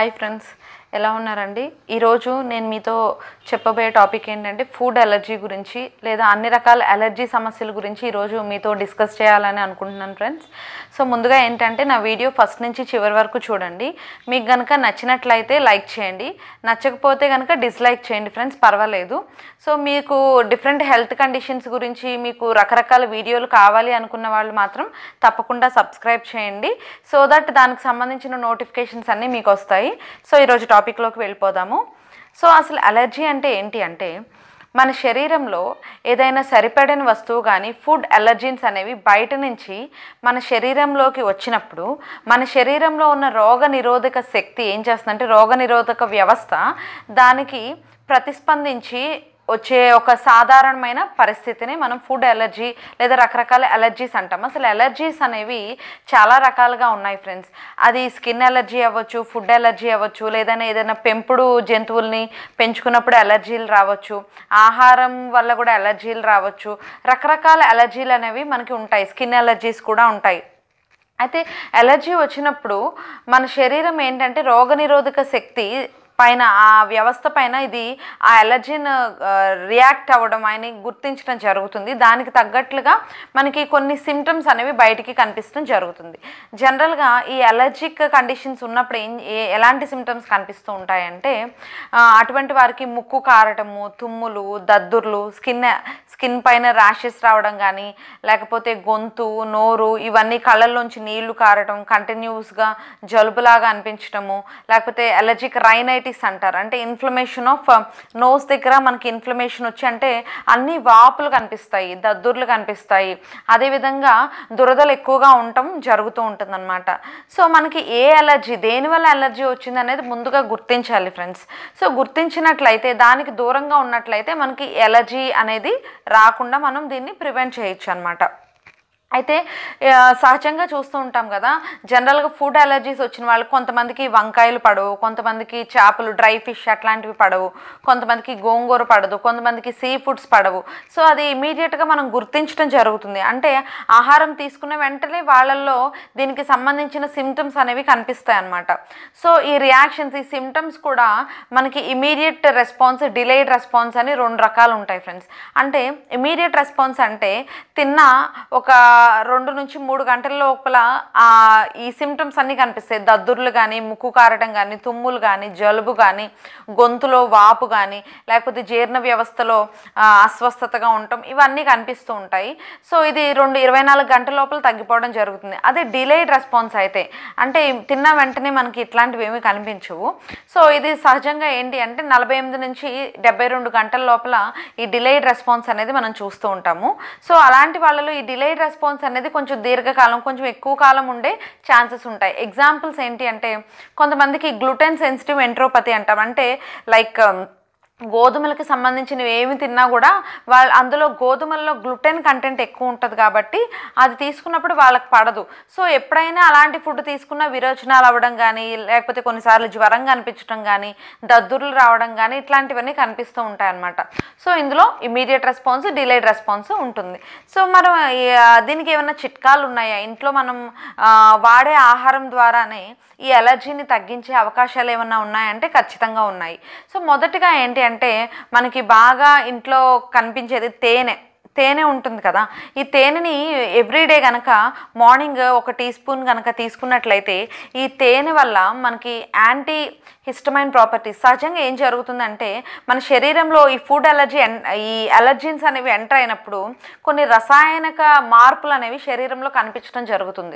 Hi friends, ఎలా ఉన్నారండి? ఈరోజు నేను మీతో చెప్పబోయే టాపిక్ ఏంటంటే ఫుడ్ అలర్జీ గురించి లేదా అన్ని రకాల అలర్జీ సమస్యల గురించి ఈరోజు మీతో డిస్కస్ చేయాలని అనుకుంటున్నాను ఫ్రెండ్స్. సో ముందుగా ఏంటంటే నా వీడియో ఫస్ట్ నుంచి చివరి వరకు చూడండి. మీకు కనుక నచ్చినట్లయితే లైక్ చేయండి, నచ్చకపోతే కనుక డిస్లైక్ చేయండి ఫ్రెండ్స్, పర్వాలేదు. సో మీకు డిఫరెంట్ హెల్త్ కండిషన్స్ గురించి మీకు రకరకాల వీడియోలు కావాలి అనుకున్న వాళ్ళు మాత్రం తప్పకుండా సబ్స్క్రైబ్ చేయండి, సో దట్ దానికి సంబంధించిన నోటిఫికేషన్స్ అన్నీ మీకు వస్తాయి. సో ఈరోజు టాపిక్లోకి వెళ్ళిపోదాము. సో అసలు అలర్జీ అంటే ఏంటి అంటే, మన శరీరంలో ఏదైనా సరిపడని వస్తువు కానీ ఫుడ్ అలర్జీన్స్ అనేవి బయట నుంచి మన శరీరంలోకి వచ్చినప్పుడు మన శరీరంలో ఉన్న రోగ నిరోధక శక్తి ఏం చేస్తుందంటే, రోగ నిరోధక వ్యవస్థ దానికి ప్రతిస్పందించి వచ్చే ఒక సాధారణమైన పరిస్థితిని మనం ఫుడ్ అలర్జీ లేదా రకరకాల అలర్జీస్ అంటాం. అసలు అలర్జీస్ అనేవి చాలా రకాలుగా ఉన్నాయి ఫ్రెండ్స్. అది స్కిన్ అలర్జీ అవ్వచ్చు, ఫుడ్ అలర్జీ అవ్వచ్చు, లేదా ఏదైనా పెంపుడు జంతువుల్ని పెంచుకున్నప్పుడు అలర్జీలు రావచ్చు, ఆహారం వల్ల కూడా అలర్జీలు రావచ్చు. రకరకాల అలర్జీలు అనేవి మనకి ఉంటాయి, స్కిన్ అలర్జీస్ కూడా ఉంటాయి. అయితే అలర్జీ వచ్చినప్పుడు మన శరీరం ఏంటంటే రోగనిరోధక శక్తి పైన, ఆ వ్యవస్థ పైన ఇది ఆ అలర్జీని రియాక్ట్ అవ్వడం ఆయన గుర్తించడం జరుగుతుంది. దానికి తగ్గట్లుగా మనకి కొన్ని సిమ్టమ్స్ అనేవి బయటికి కనిపించడం జరుగుతుంది. జనరల్గా ఈ అలర్జిక్ కండిషన్స్ ఉన్నప్పుడు ఎలాంటి సిమ్టమ్స్ కనిపిస్తూ ఉంటాయంటే, అటువంటి వారికి ముక్కు కారటము, తుమ్ములు, దద్దుర్లు, స్కిన్ పైన ర్యాషెస్ రావడం కానీ, లేకపోతే గొంతు, నోరు, ఇవన్నీ కళ్ళల్లోంచి నీళ్లు కారటం, కంటిన్యూస్గా జలుబులాగా అనిపించడము, లేకపోతే అలర్జిక్ రైనైటిస్ అంటారు. అంటే ఇన్ఫ్లమేషన్ ఆఫ్ నోస్ దగ్గర మనకి ఇన్ఫ్లమేషన్ వచ్చి అంటే అన్ని వాపులు కనిపిస్తాయి, దద్దుర్లు కనిపిస్తాయి, అదేవిధంగా దురదలు ఎక్కువగా ఉండటం జరుగుతూ ఉంటుంది అనమాట. సో మనకి ఏ అలర్జీ, దేనివల్ల అలర్జీ వచ్చింది అనేది ముందుగా గుర్తించాలి ఫ్రెండ్స్. సో గుర్తించినట్లయితే, దానికి దూరంగా ఉన్నట్లయితే మనకి అలర్జీ అనేది రాకుండా మనం దీన్ని ప్రివెంట్ చేయొచ్చు అనమాట. అయితే సహజంగా చూస్తూ ఉంటాం కదా, జనరల్గా ఫుడ్ అలర్జీస్ వచ్చిన వాళ్ళు కొంతమందికి వంకాయలు పడవు, కొంతమందికి చేపలు, డ్రై ఫిష్ అట్లాంటివి పడవు, కొంతమందికి గోంగూర పడదు, కొంతమందికి సీ ఫుడ్స్ పడవు. సో అది ఇమీడియట్గా మనం గుర్తించడం జరుగుతుంది. అంటే ఆహారం తీసుకున్న వెంటనే వాళ్ళల్లో దీనికి సంబంధించిన సిమ్టమ్స్ అనేవి కనిపిస్తాయి అన్నమాట. సో ఈ రియాక్షన్స్, ఈ సిమ్టమ్స్ కూడా మనకి ఇమీడియట్ రెస్పాన్స్, డిలేడ్ రెస్పాన్స్ అని రెండు రకాలు ఉంటాయి ఫ్రెండ్స్. అంటే ఇమీడియట్ రెస్పాన్స్ అంటే తిన్న ఒక 2 నుంచి 3 గంటల లోపల ఈ సిమ్టమ్స్ అన్నీ కనిపిస్తాయి. దద్దుర్లు కానీ, ముక్కు కారటం కానీ, తుమ్ములు కానీ, జలుబు కానీ, గొంతులో వాపు కానీ, లేకపోతే జీర్ణ వ్యవస్థలో అస్వస్థతగా ఉండటం, ఇవన్నీ కనిపిస్తూ ఉంటాయి. సో ఇది 24 గంటల లోపల తగ్గిపోవడం జరుగుతుంది. అదే డిలేడ్ రెస్పాన్స్ అయితే, అంటే తిన్న వెంటనే మనకి ఇట్లాంటివి ఏమీ కనిపించవు. సో ఇది సహజంగా ఏంటి అంటే 48 నుంచి 72 గంటల లోపల ఈ డిలేడ్ రెస్పాన్స్ అనేది మనం చూస్తూ ఉంటాము. సో అలాంటి వాళ్ళలో ఈ డిలేడ్ రెస్పాన్స్ అనేది కొంచెం దీర్ఘకాలం, కొంచెం ఎక్కువ కాలం ఉండే ఛాన్సెస్ ఉంటాయి. ఎగ్జాంపుల్స్ ఏంటి అంటే, కొంతమందికి గ్లూటెన్ సెన్సిటివ్ ఎంట్రోపతి అంటాం. అంటే లైక్ గోధుమలకి సంబంధించినవి ఏమి తిన్నా కూడా అందులో గోధుమల్లో గ్లూటెన్ కంటెంట్ ఎక్కువ ఉంటుంది కాబట్టి అది తీసుకున్నప్పుడు వాళ్ళకి పడదు. సో ఎప్పుడైనా అలాంటి ఫుడ్ తీసుకున్నా విరోచనాలు అవ్వడం కానీ, లేకపోతే కొన్నిసార్లు జ్వరంగా అనిపించడం కానీ, దద్దుర్లు రావడం కానీ, ఇట్లాంటివన్నీ కనిపిస్తూ ఉంటాయి అన్నమాట. సో ఇందులో ఇమీడియట్ రెస్పాన్స్, డిలేడ్ రెస్పాన్స్ ఉంటుంది. సో మనం దీనికి ఏమైనా చిట్కాలు ఉన్నాయా? ఇంట్లో మనం వాడే ఆహారం ద్వారానే ఈ అలర్జీని తగ్గించే అవకాశాలు ఏమైనా ఉన్నాయంటే ఖచ్చితంగా ఉన్నాయి. సో మొదటిగా ఏంటి అంటే, మనకి బాగా ఇంట్లో కనిపించేది తేనె ఉంటుంది కదా. ఈ తేనెని ఎవ్రీడే కనుక మార్నింగ్ 1 టీ స్పూన్ కనుక తీసుకున్నట్లయితే, ఈ తేనె వల్ల మనకి యాంటీ హిస్టమైన్ ప్రాపర్టీస్, సహజంగా ఏం జరుగుతుందంటే మన శరీరంలో ఈ ఫుడ్ అలర్జీ, ఈ అలర్జీన్స్ అనేవి ఎంటర్ అయినప్పుడు కొన్ని రసాయనిక మార్పులు అనేవి శరీరంలో కనిపించడం జరుగుతుంది.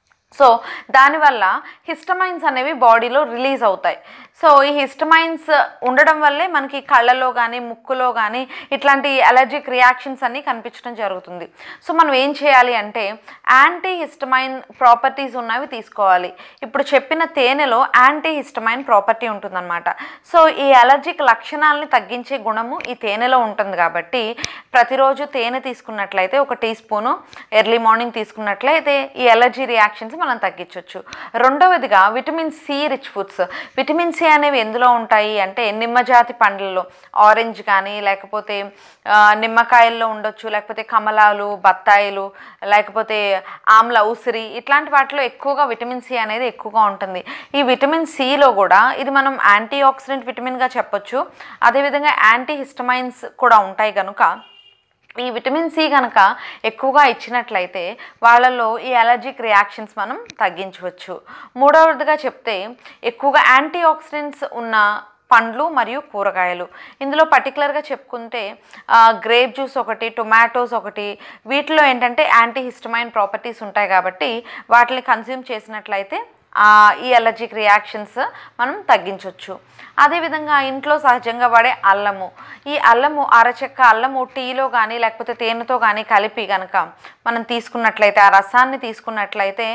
సో దానివల్ల హిస్టమైన్స్ అనేవి బాడీలో రిలీజ్ అవుతాయి. సో ఈ హిస్టమైన్స్ ఉండడం వల్లే మనకి కళ్ళలో కానీ, ముక్కులో కానీ ఇట్లాంటి అలర్జిక్ రియాక్షన్స్ అన్నీ కనిపించడం జరుగుతుంది. సో మనం ఏం చేయాలి అంటే, యాంటీ హిస్టమైన్ ప్రాపర్టీస్ ఉన్నవి తీసుకోవాలి. ఇప్పుడు చెప్పిన తేనెలో యాంటీ హిస్టమైన్ ప్రాపర్టీ ఉంటుందన్నమాట. సో ఈ అలర్జిక్ లక్షణాలని తగ్గించే గుణము ఈ తేనెలో ఉంటుంది కాబట్టి ప్రతిరోజు తేనె తీసుకున్నట్లయితే 1 టీ స్పూను ఎర్లీ మార్నింగ్ తీసుకున్నట్లయితే ఈ అలర్జీ రియాక్షన్స్ మనం తగ్గించవచ్చు. రెండవదిగా vitamin C rich foods. Vitamin C అనేవి ఎందులో ఉంటాయి అంటే నిమ్మజాతి పండ్లలో, ఆరెంజ్ కానీ లేకపోతే నిమ్మకాయల్లో ఉండొచ్చు, లేకపోతే కమలాలు, బత్తాయిలు, లేకపోతే ఆమ్ల ఉసిరి, ఇట్లాంటి వాటిలో ఎక్కువగా విటమిన్ సి అనేది ఎక్కువగా ఉంటుంది. ఈ విటమిన్ సిలో కూడా ఇది మనం యాంటీ ఆక్సిడెంట్ విటమిన్గా చెప్పొచ్చు. అదేవిధంగా యాంటీ హిస్టమైన్స్ కూడా ఉంటాయి కనుక ఈ విటమిన్ సి కనుక ఎక్కువగా ఇచ్చినట్లయితే వాళ్ళలో ఈ అలర్జిక్ రియాక్షన్స్ మనం తగ్గించవచ్చు. మూడవదిగా చెప్తే ఎక్కువగా యాంటీ ఆక్సిడెంట్స్ ఉన్న పండ్లు మరియు కూరగాయలు. ఇందులో పర్టికులర్గా చెప్పుకుంటే గ్రేప్ జ్యూస్ ఒకటి, టొమాటోస్ ఒకటి, వీటిలో ఏంటంటే యాంటీ హిస్టమైన్ ప్రాపర్టీస్ ఉంటాయి కాబట్టి వాటిని కన్జ్యూమ్ చేసినట్లయితే ఈ అలర్జిక్ రియాక్షన్స్ మనం తగ్గించవచ్చు. అదేవిధంగా ఇంట్లో సహజంగా వాడే అల్లము. ఈ అల్లము, అరచెక్క అల్లము టీలో కానీ లేకపోతే తేనెతో కానీ కలిపి కనుక మనం తీసుకున్నట్లయితే, ఆ రసాన్ని తీసుకున్నట్లయితే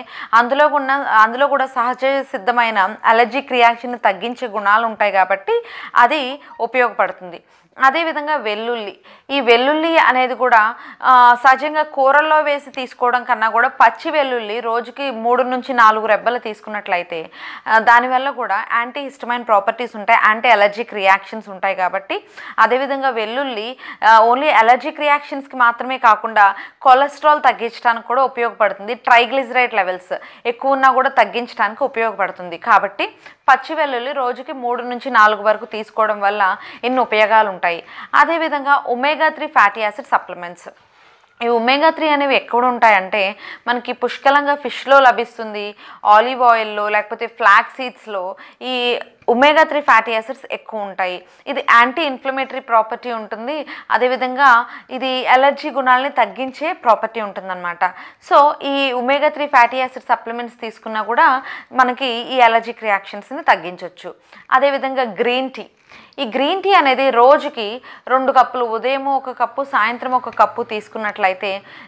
అందులో కూడా సహజ సిద్ధమైన అలర్జిక్ రియాక్షన్ని తగ్గించే గుణాలు ఉంటాయి కాబట్టి అది ఉపయోగపడుతుంది. అదేవిధంగా వెల్లుల్లి. ఈ వెల్లుల్లి అనేది కూడా సహజంగా కూరల్లో వేసి తీసుకోవడం కన్నా కూడా పచ్చి వెల్లుల్లి రోజుకి 3 నుంచి 4 రెబ్బలు తీసుకున్నట్లయితే దానివల్ల కూడా యాంటీ హిస్టమైన్ ప్రాపర్టీస్ ఉంటాయి, యాంటీ అలర్జిక్ రియాక్షన్స్ ఉంటాయి కాబట్టి అదేవిధంగా వెల్లుల్లి ఓన్లీ అలర్జిక్ రియాక్షన్స్కి మాత్రమే కాకుండా కొలెస్ట్రాల్ తగ్గించడానికి కూడా ఉపయోగపడుతుంది. ట్రైగ్లిజరైడ్ లెవెల్స్ ఎక్కువ ఉన్నా కూడా తగ్గించడానికి ఉపయోగపడుతుంది. కాబట్టి పచ్చి వెల్లుల్లి రోజుకి 3 నుంచి 4 వరకు తీసుకోవడం వల్ల ఎన్ని ఉపయోగాలు ఉంటాయి. అదేవిధంగా ఒమేగా 3 ఫ్యాటీ యాసిడ్ సప్లిమెంట్స్. ఈ ఒమేగా 3 అనేవి ఎక్కడ ఉంటాయంటే మనకి పుష్కలంగా ఫిష్లో లభిస్తుంది, ఆలివ్ ఆయిల్లో లేకపోతే ఫ్లాక్ సీడ్స్లో ఈ ఒమేగా 3 ఫ్యాటీ యాసిడ్స్ ఎక్కువ ఉంటాయి. ఇది యాంటీ ఇన్ఫ్లమేటరీ ప్రాపర్టీ ఉంటుంది. అదేవిధంగా ఇది అలర్జీ గుణాలని తగ్గించే ప్రాపర్టీ ఉంటుందన్నమాట. సో ఈ ఒమేగా 3 ఫ్యాటీ యాసిడ్ సప్లిమెంట్స్ తీసుకున్నా కూడా మనకి ఈ అలర్జిక్ రియాక్షన్స్ని తగ్గించవచ్చు. అదేవిధంగా గ్రీన్ టీ. ఈ గ్రీన్ టీ అనేది రోజుకి 2 కప్పులు, ఉదయం 1 కప్పు, సాయంత్రం 1 కప్పు తీసుకున్నట్లయితే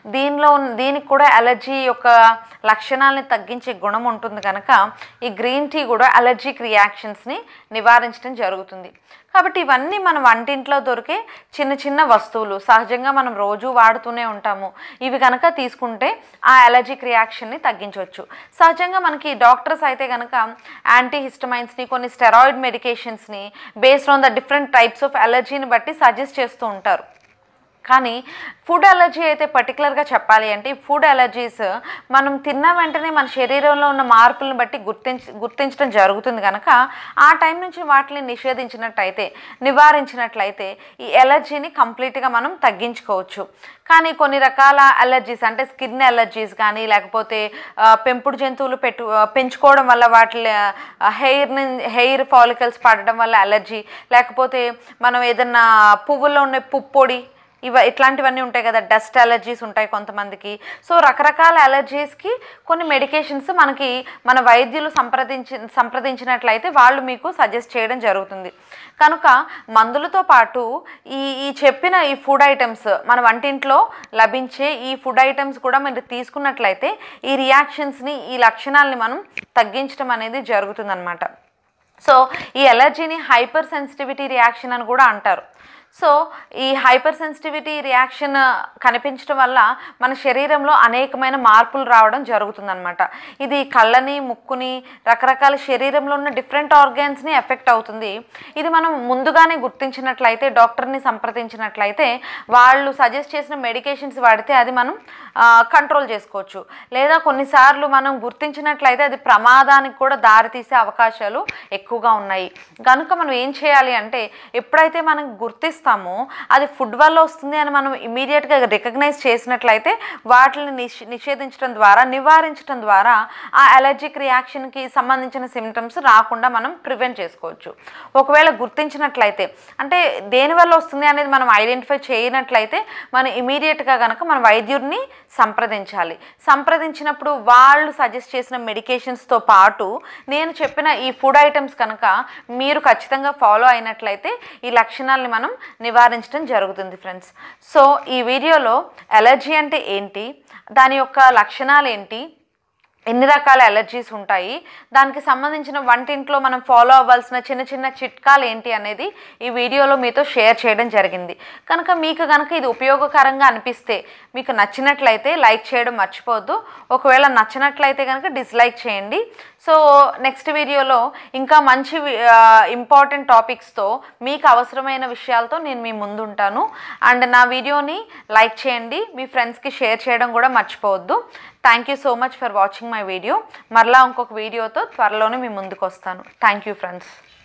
దీనికి కూడా అలర్జీ యొక్క లక్షణాలని తగ్గించే గుణం ఉంటుంది కనుక ఈ గ్రీన్ టీ కూడా అలర్జిక్ రియాక్షన్స్ని నివారించడం జరుగుతుంది. కాబట్టి ఇవన్నీ మన వంటింట్లో దొరికే చిన్న చిన్న వస్తువులు, సహజంగా మనం రోజు వాడుతూనే ఉంటాము. ఇవి కనుక తీసుకుంటే ఆ అలర్జిక్ రియాక్షన్ని తగ్గించవచ్చు. సహజంగా మనకి డాక్టర్స్ అయితే కనుక యాంటీ హిస్టమైన్స్ని, కొన్ని స్టెరాయిడ్ మెడికేషన్స్ని based on the different types of అలర్జీని బట్టి సజెస్ట్ చేస్తూ ఉంటారు. కానీ ఫుడ్ అలర్జీ అయితే పర్టికులర్గా చెప్పాలి అంటే ఈ ఫుడ్ అలర్జీస్ మనం తిన్న వెంటనే మన శరీరంలో ఉన్న మార్పులను బట్టి గుర్తించడం జరుగుతుంది కనుక ఆ టైం నుంచి వాటిని నివారించినట్లయితే ఈ అలర్జీని కంప్లీట్గా మనం తగ్గించుకోవచ్చు. కానీ కొన్ని రకాల అలర్జీస్ అంటే స్కిన్ అలర్జీస్ కానీ లేకపోతే పెంపుడు జంతువులు పెంచుకోవడం వల్ల వాటి హెయిర్ ఫాలికల్స్ పడడం వల్ల అలర్జీ, లేకపోతే మనం ఏదన్నా పువ్వుల్లో ఉన్న పుప్పొడి ఇట్లాంటివన్నీ ఉంటాయి కదా, డస్ట్ అలర్జీస్ ఉంటాయి కొంతమందికి. సో రకరకాల అలర్జీస్కి కొన్ని మెడికేషన్స్ మనకి మన వైద్యులు సంప్రదించినట్లయితే వాళ్ళు మీకు సజెస్ట్ చేయడం జరుగుతుంది. కనుక మందులతో పాటు ఈ చెప్పిన ఈ ఫుడ్ ఐటమ్స్, మన వంటింట్లో లభించే ఈ ఫుడ్ ఐటమ్స్ కూడా మీరు తీసుకున్నట్లయితే ఈ రియాక్షన్స్ని, ఈ లక్షణాలని మనం తగ్గించడం అనేది జరుగుతుందన్నమాట. సో ఈ అలర్జీని హైపర్ సెన్సిటివిటీ రియాక్షన్ అని కూడా అంటారు. సో ఈ హైపర్ సెన్సిటివిటీ రియాక్షన్ కనిపించడం వల్ల మన శరీరంలో అనేకమైన మార్పులు రావడం జరుగుతుందన్నమాట. ఇది కళ్ళని, ముక్కుని, రకరకాల శరీరంలో ఉన్న డిఫరెంట్ ఆర్గాన్స్ని ఎఫెక్ట్ అవుతుంది. ఇది మనం ముందుగానే గుర్తించినట్లయితే, డాక్టర్ని సంప్రదించినట్లయితే వాళ్ళు సజెస్ట్ చేసిన మెడికేషన్స్ వాడితే అది మనం కంట్రోల్ చేసుకోవచ్చు. లేదా కొన్నిసార్లు మనం గుర్తించినట్లయితే అది ప్రమాదానికి కూడా దారితీసే అవకాశాలు ఎక్కువగా ఉన్నాయి. కనుక మనం ఏం చేయాలి అంటే ఎప్పుడైతే మనం గుర్తిస్తామో అది ఫుడ్ వల్ల వస్తుంది అని మనం ఇమీడియట్గా రికగ్నైజ్ చేసినట్లయితే వాటిని నివారించడం ద్వారా ఆ అలర్జిక్ రియాక్షన్కి సంబంధించిన సిమ్టమ్స్ రాకుండా మనం ప్రివెంట్ చేసుకోవచ్చు. ఒకవేళ గుర్తించినట్లయితే అంటే దేనివల్ల వస్తుంది అనేది మనం ఐడెంటిఫై చేయనట్లయితే మనం ఇమీడియట్గా కనుక మన వైద్యుడిని సంప్రదించాలి. సంప్రదించినప్పుడు వాళ్ళు సజెస్ట్ చేసిన మెడికేషన్స్తో పాటు నేను చెప్పిన ఈ ఫుడ్ ఐటమ్స్ కనుక మీరు ఖచ్చితంగా ఫాలో అయినట్లయితే ఈ లక్షణాలని మనం నివారించడం జరుగుతుంది ఫ్రెండ్స్. సో ఈ వీడియోలో అలర్జీ అంటే ఏంటి, దాని యొక్క లక్షణాలు ఏంటి, ఎన్ని రకాల ఎలర్జీస్ ఉంటాయి, దానికి సంబంధించిన వంటింట్లో మనం ఫాలో అవ్వాల్సిన చిన్న చిన్న చిట్కాలు ఏంటి అనేది ఈ వీడియోలో మీతో షేర్ చేయడం జరిగింది. మీకు ఇది ఉపయోగకరంగా అనిపిస్తే, మీకు నచ్చినట్లయితే లైక్ చేయడం మర్చిపోవద్దు. ఒకవేళ నచ్చినట్లయితే కనుక డిస్లైక్ చేయండి. సో నెక్స్ట్ వీడియోలో ఇంకా మంచి ఇంపార్టెంట్ టాపిక్స్తో మీకు అవసరమైన విషయాలతో నేను మీ ముందు ఉంటాను. అండ్ నా వీడియోని లైక్ చేయండి, మీ ఫ్రెండ్స్కి షేర్ చేయడం కూడా మర్చిపోవద్దు. Thank you so much for watching my video. మరలా ఇంకొక వీడియోతో త్వరలోనే మీ ముందుకు వస్తాను. Thank you friends.